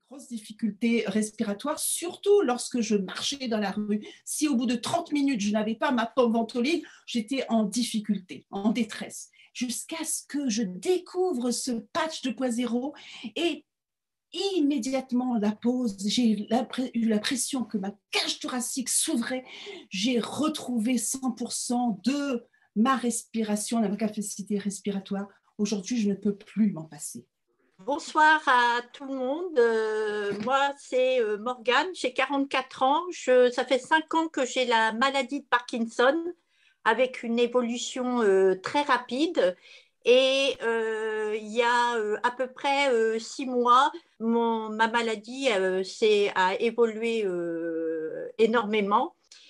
grosses difficultés respiratoires, surtout lorsque je marchais dans la rue. Si au bout de 30 minutes, je n'avais pas ma pomme ventoline, j'étais en difficulté, en détresse, jusqu'à ce que je découvre ce patch 2.0 et immédiatement la pause, j'ai eu l'impression que ma cage thoracique s'ouvrait, j'ai retrouvé 100% de ma respiration, de ma capacité respiratoire. Aujourd'hui, je ne peux plus m'en passer. Bonsoir à tout le monde. Moi, c'est Morgane, j'ai 44 ans. Ça fait 5 ans que j'ai la maladie de Parkinson avec une évolution très rapide. Et il y a à peu près 6 mois, ma maladie a évolué énormément.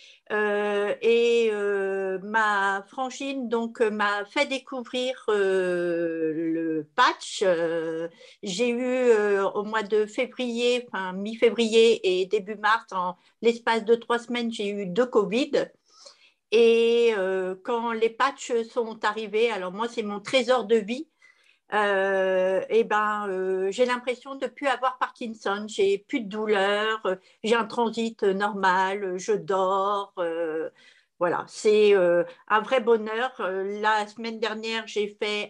Ma frangine donc m'a fait découvrir le patch. J'ai eu au mois de février, enfin mi-février et début mars, en l'espace de 3 semaines, j'ai eu 2 Covid. Et quand les patchs sont arrivés, alors moi c'est mon trésor de vie. J'ai l'impression de ne plus avoir Parkinson, j'ai plus de douleur, j'ai un transit normal, je dors, voilà, c'est un vrai bonheur. La semaine dernière, j'ai fait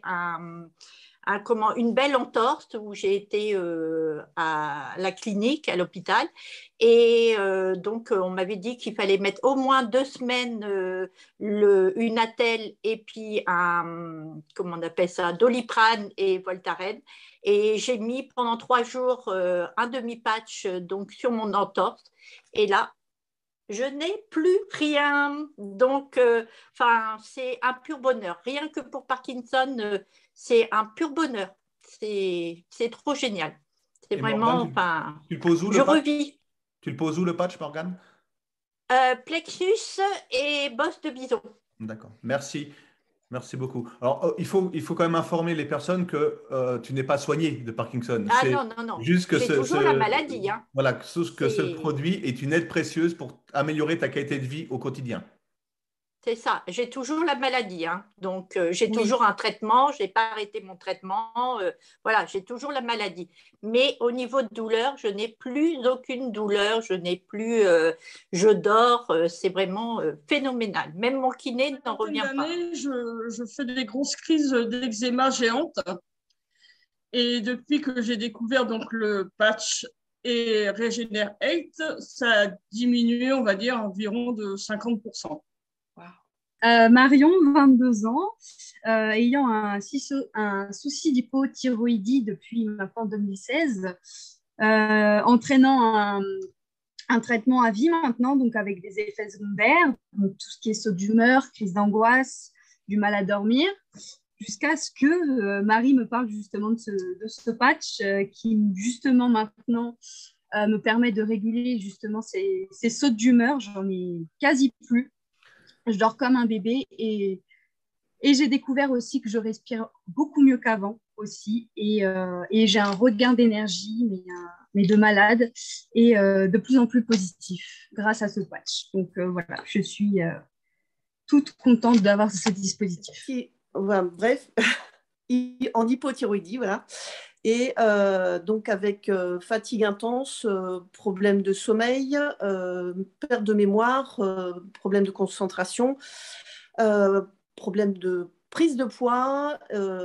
une belle entorse où j'ai été à la clinique, à l'hôpital. Et donc, on m'avait dit qu'il fallait mettre au moins 2 semaines une attelle et puis comment on appelle ça, Doliprane et Voltaren. Et j'ai mis pendant 3 jours un demi-patch donc, sur mon entorse. Et là, je n'ai plus rien. Donc, c'est un pur bonheur. Rien que pour Parkinson, c'est un pur bonheur. C'est trop génial. C'est Et vraiment, Morgane, tu le poses où je le patch? revis. Tu le poses où le patch, Morgane? Plexus et bosse de bison. D'accord. Merci. Merci beaucoup. Alors, il faut quand même informer les personnes que tu n'es pas soigné de Parkinson. Ah C'est non, non, non. juste que J'ai toujours la maladie, hein. voilà, que ce C'est produit est une aide précieuse pour améliorer ta qualité de vie au quotidien. C'est ça, j'ai toujours la maladie, hein. Donc j'ai Oui, toujours un traitement, je n'ai pas arrêté mon traitement, voilà, j'ai toujours la maladie. Mais au niveau de douleur, je n'ai plus aucune douleur, je dors, c'est vraiment phénoménal. Même mon kiné n'en Vingtaine revient pas. d'années, je fais des grosses crises d'eczéma géantes. Et depuis que j'ai découvert donc le patch et Regenerate, ça a diminué, on va dire, environ de 50%. Marion, 22 ans, ayant un souci d'hypothyroïdie depuis maintenant 2016, entraînant un traitement à vie maintenant, donc avec des effets secondaires, donc tout ce qui est saut d'humeur, crise d'angoisse, du mal à dormir, jusqu'à ce que Marie me parle justement de ce patch qui justement maintenant me permet de réguler justement ces sauts d'humeur. J'en ai quasi plus. Je dors comme un bébé et j'ai découvert aussi que je respire beaucoup mieux qu'avant aussi et j'ai un regain d'énergie mais de malade et de plus en plus positif grâce à ce patch. Donc voilà, je suis toute contente d'avoir ce dispositif. Voilà, bref, en hypothyroïdie, voilà. Et donc avec fatigue intense, problème de sommeil, perte de mémoire, problème de concentration, problème de prise de poids,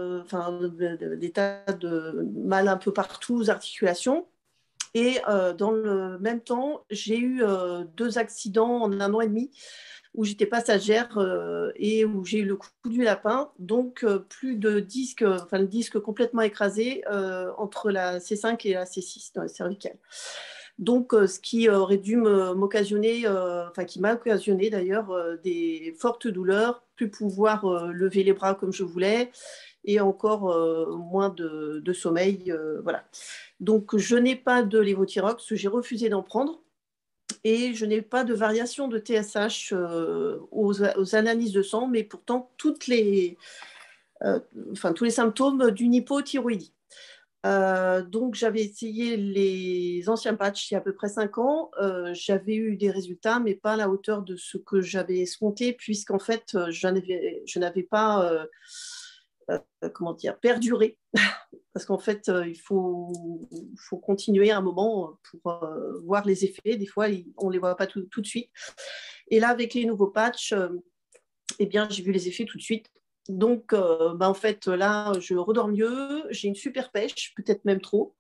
des tas de mal un peu partout aux articulations. Et dans le même temps, j'ai eu 2 accidents en 1 an et demi où j'étais passagère et où j'ai eu le coup du lapin, donc plus de disques, le disque complètement écrasé entre la C5 et la C6 dans les cervicales. Donc, ce qui aurait dû m'occasionner, qui m'a occasionné d'ailleurs des fortes douleurs, plus pouvoir lever les bras comme je voulais et encore moins de sommeil. Voilà. Donc, je n'ai pas de lévothyrox, j'ai refusé d'en prendre. Et je n'ai pas de variation de TSH aux analyses de sang, mais pourtant tous les symptômes d'une hypothyroïdie. Donc, j'avais essayé les anciens patchs il y a à peu près 5 ans. J'avais eu des résultats, mais pas à la hauteur de ce que j'avais escompté, puisqu'en fait, je n'avais pas perduré parce qu'en fait, il faut continuer un moment pour voir les effets. Des fois, on ne les voit pas tout de suite. Et là, avec les nouveaux patchs, eh bien, j'ai vu les effets tout de suite. Donc, en fait, là, je redors mieux, j'ai une super pêche, peut-être même trop.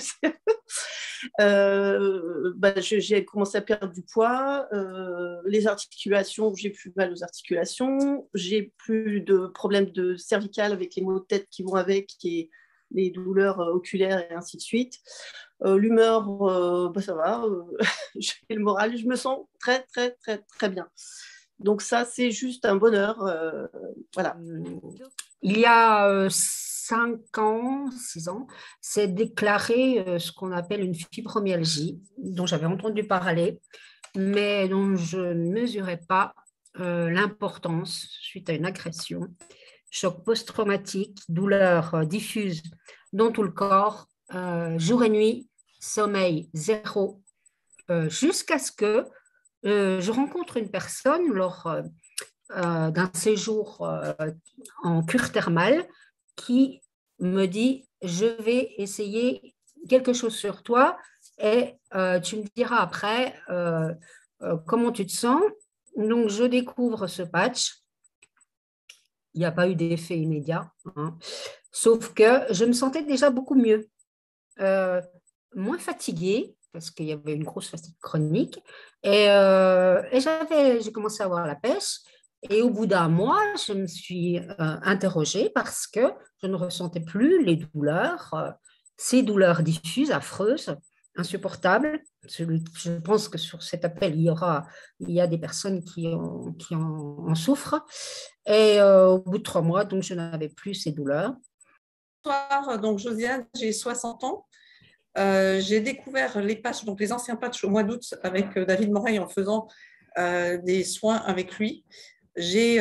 J'ai commencé à perdre du poids, les articulations, j'ai plus mal aux articulations, j'ai plus de problèmes de cervical avec les maux de tête qui vont avec et les douleurs oculaires et ainsi de suite. L'humeur, ça va, j'ai le moral, je me sens très, très, très, très bien. Donc ça, c'est juste un bonheur. Voilà. Il y a 5 ans, 6 ans, s'est déclaré ce qu'on appelle une fibromyalgie, dont j'avais entendu parler, mais dont je ne mesurais pas l'importance suite à une agression, choc post-traumatique, douleur diffuse dans tout le corps, jour et nuit, sommeil zéro, jusqu'à ce que je rencontre une personne lors d'un séjour en cure thermale qui me dit je vais essayer quelque chose sur toi et tu me diras après comment tu te sens. Donc je découvre ce patch. Il n'y a pas eu d'effet immédiat, hein. Sauf que je me sentais déjà beaucoup mieux, moins fatiguée parce qu'il y avait une grosse fatigue chronique et j'ai commencé à avoir la pêche. Et au bout d'un mois, je me suis interrogée parce que je ne ressentais plus les douleurs, ces douleurs diffuses, affreuses, insupportables. Je pense que sur cet appel, il y a des personnes qui en souffrent. Et au bout de 3 mois, donc, je n'avais plus ces douleurs. Bonsoir, donc Josiane, j'ai 60 ans. J'ai découvert les patchs, donc les anciens patchs au mois d'août avec David Moreil en faisant des soins avec lui. Il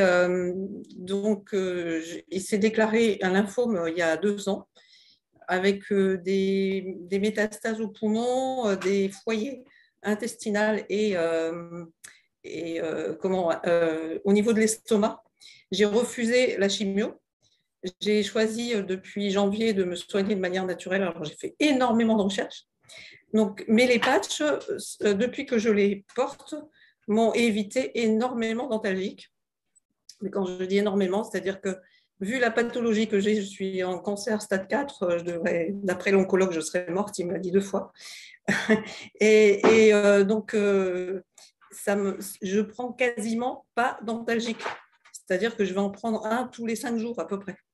s'est déclaré un lymphome il y a 2 ans avec des métastases au poumon, des foyers intestinaux et au niveau de l'estomac. J'ai refusé la chimio. J'ai choisi depuis janvier de me soigner de manière naturelle. Alors j'ai fait énormément de recherches. Mais les patchs, depuis que je les porte, m'ont évité énormément d'antalgiques. Mais quand je dis énormément, c'est-à-dire que vu la pathologie que j'ai, je suis en cancer stade 4, d'après l'oncologue, je serais morte, il me l'a dit 2 fois. Je prends quasiment pas d'antalgique. C'est-à-dire que je vais en prendre un tous les 5 jours à peu près.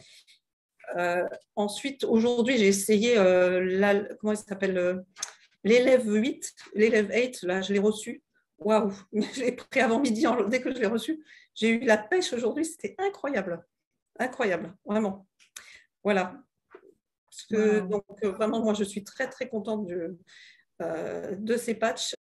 Ensuite, aujourd'hui, j'ai essayé comment il s'appelle, l'élève 8, l'élève 8, là, je l'ai reçu. Waouh, je l'ai pris avant midi, dès que je l'ai reçu. J'ai eu la pêche aujourd'hui, c'était incroyable. Incroyable, vraiment. Voilà. Donc, vraiment, moi, je suis très, très contente de ces patchs.